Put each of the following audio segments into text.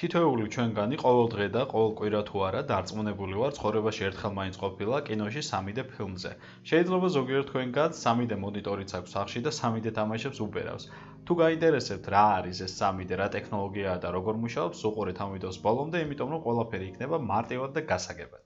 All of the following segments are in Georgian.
თითოეული ჩვენგანი ყოველდღე და ყოველ კვირა თუ არა დარწმუნებული ვარ ცხოვრებაში ერთხელ მაინც ყოფილა კინოში 3D ფილმზე. შეიძლება ზოგიერთ თქვენგანს 3D მონიტორიც აქვს სახში და 3D თამაშებს უბერავს. თუ გაინტერესებთ რა არის ეს 3D, რა ტექნოლოგიაა და როგორ მუშაობს, უყურეთ ამ ვიდეოს ბოლომდე, იმიტომ რომ ყველაფერი იქნება მარტივად და გასაგებად.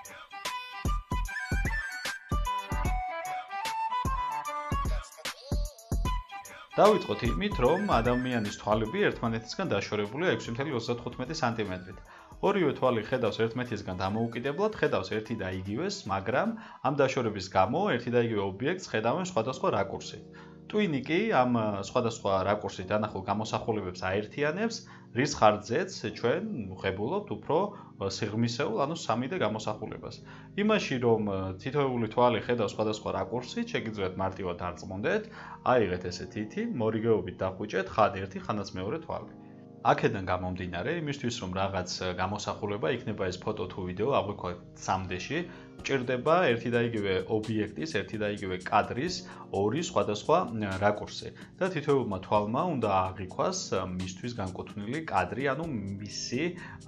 დავიწყოთ იმით, რომ ადამიანის თვალები ერთმანეთისგან დაშორებულია 6.35 სანტიმეტრით. ორივე თვალი ხედავს ერთმანეთისგან დამოუკიდებლად, ხედავს ერთი და იგივეს, მაგრამ ამ დაშორების გამო ერთი და იგივე ობიექტს ხედავენ სხვადასხვა რაკურსით. ტვინი კი ამ სხვადასხვა რაკურსით დანახულ გამოსახულებებს აერთიანებს, რის ხარჯზეც ჩვენ ვღებულობთ უფრო სიღრმისეულ, ანუ 3D გამოსახულებას. იმაში, რომ თითოეული თვალი ხედავს სხვადასხვა რაკურსით, შეგიძლიათ მარტივად დარწმუნდეთ, აიღეთ ესე თითი, მორიგეობით დახვიჭეთ ხან ერთი, ხანაც მეორე თვალი. აქედან გამომდინარე, იმისთვის რომ რაღაც გამოსახულება იქნება ეს ფოტო თუ ვიდეო აღვიქვათ 3D-ში, გვჭირდება ერთი და იგივე ობიექტის, ერთი და იგივე კადრის ორი სხვადასხვა რაკურსი და თითოეულმა თვალმა უნდა აღიქვას მისთვის განკუთვნილი კადრი, ანუ მისი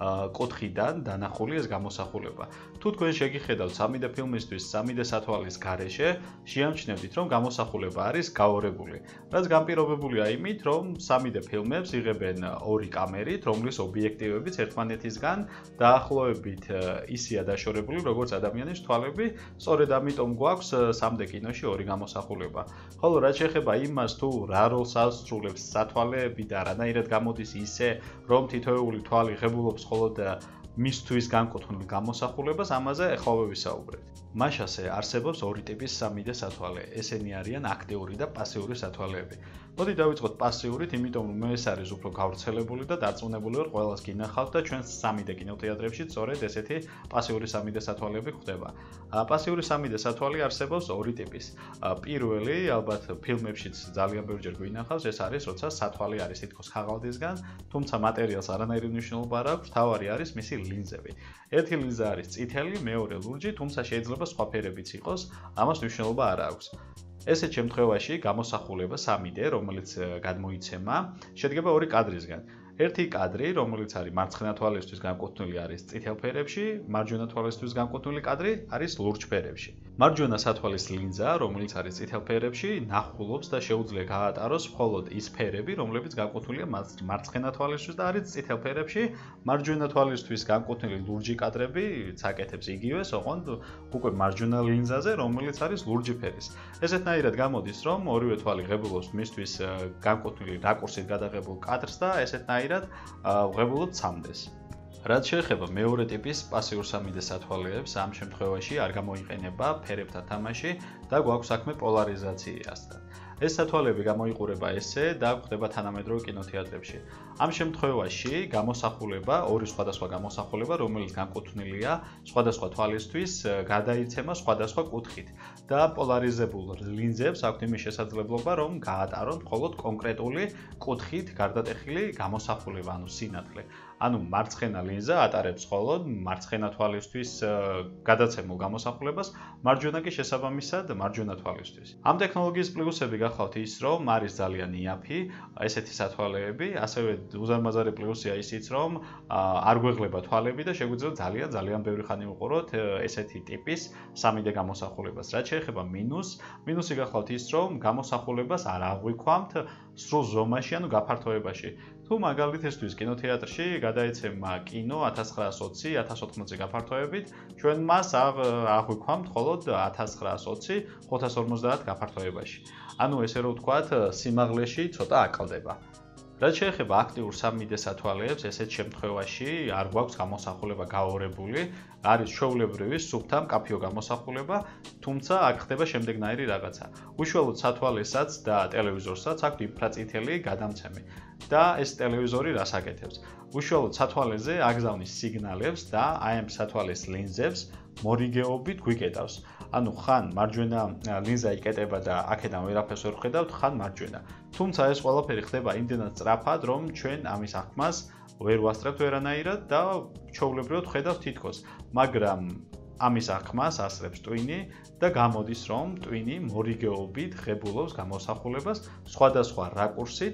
კუთხიდან დანახული ეს გამოსახულება. თუ თქვენ შეგიხედავთ 3D ფილმისთვის 3D სათვალის გარეშე, შეამჩნევთ, რომ გამოსახულება არის გაორებული. რაც განპირობებულია იმით, რომ 3D ფილმებს იღებენ ორი კამერით, რომლის ობიექტივებიც ერთმანეთისგან დაახლოებით ისეა დაშორებული, როგორც ადამიანის თვალები, სწორედ ამიტომ გვაქვს 3D კინოში ორი გამოსახულება. ხოლო რაც შეეხება იმას, თუ რა როლს ასრულებს სათვალეები და რანაირად გამოდის ისე, რომ თითოეული თვალი ღებულობს მხოლოდ მისთვის განკუთვნილ გამოსახულებას, ამაზე ეხლა ვისაუბრეთ. მაშასე არსებობს ორი ტიპის 3D სათვალე. ესენი არიან აქტიური და პასიური სათვალეები. მოდით დავიწყოთ პასიურით, იმიტომ რომ ეს არის უფრო გავრცელებული და დარწმუნებული ვარ ყველას გინახავთ და ჩვენ 3D კინოთეატრებში სწორედ ესეთი პასიური 3D სათვალეები გვხვდება. პასიური 3D სათვალი არსებობს ორი ტიპის. პირველი, ალბათ ფილმებშიც ძალიან ბევრჯერ გვინახავს, ეს არის, როცა სათვალი არის თითქოს ქაღალდისგან, თუმცა მატერიალს არანაირი მნიშვნელობა არ აქვს, თავარი არის მისი ლინზები. ერთი ლინზა არის წითელი, მეორე ლურჯი, თუმცა შეიძლება სხვა ფერებიც იყოს, ამას მნიშვნელობა არ აქვს. ესეთ შემთხვევაში გამოსახულება 3D, რომელიც გადმოიცემა, შედგება ორი კადრისგან. ერთი კადრი, რომელიც არის მარცხენა თვალისთვის განკუთვნილი არის წითელ ფერებში, მარჯვენა თვალისთვის განკუთვნილი კადრი არის ლურჯ ფერებში. მარჯვენა სათვალის ლინზა, რომელიც არის წითელ ფერებში, ნახულობს და შეუძლია გაატაროს მხოლოდ ის ფერები, რომლებიც განკუთვნილია მარცხენა თვალისთვის და არის წითელ ფერებში, მარჯვენა თვალისთვის განკუთვნილი ლურჯი კადრები წაკეთებს იგივეს, ოღონდ უკვე მარჯვენა ლინზაზე, რომელიც არის ლურჯი ფერის. ესეთნაირად გამოდის, რომ ორივე თვალი ღებულობს მისთვის განკუთვნილი რაკურსით გადაღებულ კადრს და ესეთნაირად ვღებულობთ 3D-ს. რაც შეეხება მეორე ტიპის პასიურ 3D სათვალეებს, ამ შემთხვევაში არ გამოიყენება ფერებთან თამაში და გვაქვს საქმე პოლარიზაციასთან. ეს სათვალეები გამოიყურება ესე და გვხვდება თანამედროვე კინოთეატრებში. ამ შემთხვევაში გამოსახულება, ორი სხვადასხვა გამოსახულება, რომელიც განკუთვნილია სხვადასხვა თვალისთვის, გადაიცემა სხვადასხვა კუთხით და პოლარიზებულ ლინზებს აქვთ იმის შესაძლებლობა, რომ გაატარონ მხოლოდ კონკრეტული კუთხით გარდატეხილი გამოსახულება, ანუ სინათლე. ანუ მარცხენა ლინზა ატარებს მხოლოდ მარცხენა თვალისთვის გადაცემულ გამოსახულებას, მარჯვენა კი შესაბამისად მარჯვენა თვალისთვის. ამ ტექნოლოგიის პლუსები გახლავთ ის, რომ არის ძალიან იაფი ესეთი სათვალეები, ასევე უზარმაზარი პლუსია ისიც, რომ არ გვეღლება თვალები და შეგვიძლია ძალიან ბევრი ხანი ვუყუროთ ესეთი ტიპის 3D გამოსახულებას. რაც შეეხება მინუსი გახლავთ ის, რომ გამოსახულებას არ აღვიქვამთ სრულ ზომაში, ანუ გაფართოებაში. თუ მაგალითისთვის კინოთეატრში გადაეცემა კინო 1920, 1080 გაფართოებით, ჩვენ მას აღვიქვამთ მხოლოდ 1920, 550 გაფართოებაში. ანუ ესე რომ ვთქვათ, სიმაღლეში ცოტა აკლდება. რაც შეეხება აქტიურ 3D სათვალეებს, ესეთ შემთხვევაში არ გვაქვს გამოსახულება გაორებული, არის ჩვეულებრივი სუფთა მკაფიო გამოსახულება, თუმცა აქ ხდება შემდეგნაირი რაღაცა. უშუალოდ სათვალესაც და ტელევიზორსაც აქვთ ინფრაწითელი გადამცემი და ეს ტელევიზორი რას აკეთებს? უშუალოდ სათვალეზე აგზავნის სიგნალებს და აი ამ სათვალეს ლინზებს მორიგეობით გვიკეტავს. ანუ ხან მარჯვენა ლინზა იკეტება და აქედან ვერაფერს ვერ ხედავთ, ხან მარჯვენა. თუმცა ეს ყველაფერი ხდება იმდენად სწრაფად, რომ ჩვენ ამის აღქმას ვერ ვასწრებთ ვერანაირად და ჩვეულებრივად ვხედავთ თითქოს, მაგრამ ამის აღქმას ასწრებს ტვინი და გამოდის, რომ ტვინი მორიგეობით ღებულობს გამოსახულებას სხვადასხვა რაკურსით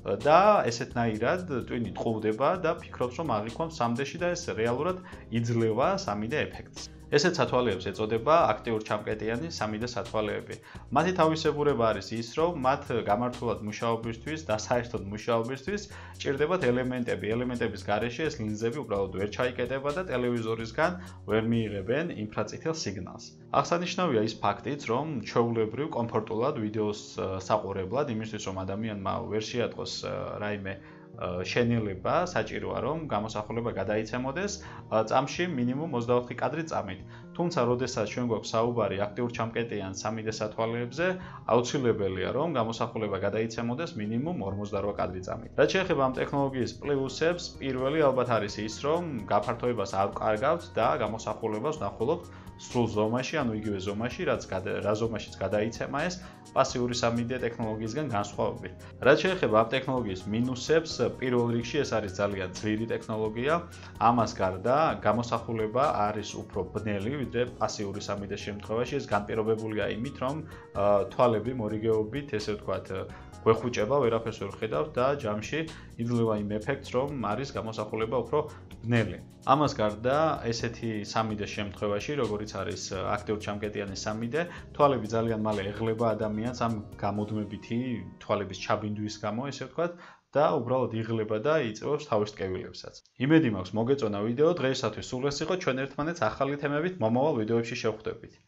და ესეთნაირად ტვინი ტყუვდება და ფიქრობს, რომ აღიქვამს 3D-ში და ეს რეალურად იძლევა 3D ეფექტს. ესეთ სათვალეებს ეწოდება აქტიურ ჩამკეტიანი 3D სათვალეები. მათი თავისებურება არის ის, რომ მათ გამართულად მუშაობისთვის და საერთოდ მუშაობისთვის ჭირდებათ ელემენტები. ელემენტების გარეშე ეს ლინზები უბრალოდ ვერ ჩაიკეტება და ტელევიზორისგან ვერ მიიღებენ ინფრაწითელ სიგნალს. აღსანიშნავია ის ფაქტიც, რომ ჩვეულებრივ კომფორტულად ვიდეოს საყურებლად, იმისთვის რომ ადამიანმა ვერ შეატყოს რაიმე შენელება, საჭიროა რომ გამოსახულება გადაიცემოდეს წამში მინიმუმ 24 კადრი წამით. თუმცა, როდესაც ჩვენ გვაქვს საუბარი აქტიურ ჩამკეტიან 3D სათვალეებზე, აუცილებელია რომ გამოსახულება გადაიცემოდეს მინიმუმ 48 კადრი წამით. რაც შეეხება ამ ტექნოლოგიის პლუსებს, პირველი ალბათ არის ის, რომ გაფართოებას არ კარგავთ და გამოსახულებას ვნახულობთ სრულ ზომაში, ანუ იგივე ზომაში, რა ზომაშიც გადაიცემა ეს პასიური 3D ტექნოლოგიისგან განსხვავებით. რაც შეეხება ამ ტექნოლოგიის მინუსებს, პირველ რიგში ეს არის ძალიან ძლიერი ტექნოლოგია. ამას გარდა, გამოსახულება არის უფრო ბნელი, ვიდრე პასიური 3D შემთხვევაში. ეს განპირობებულია იმით, რომ თვალები მორიგეობით, ესე ვთქვათ, გვეხუჭება, ვერაფერს ვერ ხედავთ და ჯამში იძლევა იმ ეფექტს, რომ არის გამოსახულება უფრო ბნელი. ამას გარდა, ესეთი 3D შემთხვევაში, როგორიც არის აქტიურ ჩამკეტიანი 3D, თვალები ძალიან მალე ეღლება ადამიანს ამ გამოდმებითი თვალების ჩაბინდვის გამო, ესე ვთქვათ, და უბრალოდ იღლება და იწევს თავის ტკივილებსაც. იმედი მაქვს მოგეწონა ვიდეო, დღეისათვის სულ ეს იყო, ჩვენ ერთმანეთს ახალი თემებით მომავალ ვიდეოებში შევხვდებით.